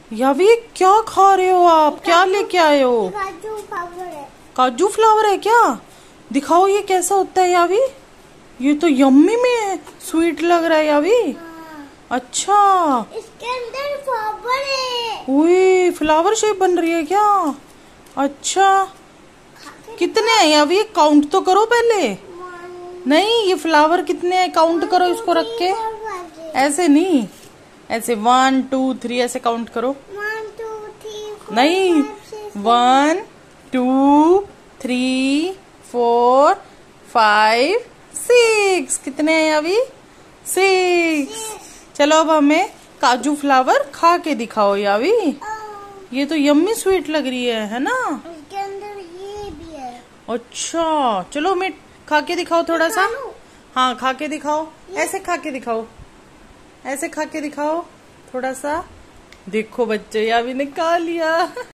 यावी क्या खा रहे हो आप? क्या लेके आए हो? काजू फ्लावर है। काजू फ्लावर है क्या? दिखाओ ये कैसा होता है यावी। ये तो यम्मी में स्वीट लग रहा है यावी। हाँ। अच्छा, इसके अंदर फ्लावर है। ओए फ्लावर शेप बन रही है क्या? अच्छा, कितने हैं यावी? काउंट तो करो पहले। नहीं, ये फ्लावर कितने हैं काउंट करो इसको रख के। ऐसे नहीं, ऐसे 1 2 3 ऐसे काउंट करो। 1 2 3 नहीं, 1 2 3 4 5 6 कितने हैं अभी? 6। चलो अब हमें काजू फ्लावर खा के दिखाओ यावी। ये तो यम्मी स्वीट लग रही है ना? इसके अंदर ये भी है। अच्छा, चलो मैं खा के दिखाओ थोड़ा सा। हाँ खा के दिखाओ, ऐसे खा के दिखाओ, ऐसे खा के दिखाओ थोड़ा सा। देखो बच्चे, यावी ने खा लिया।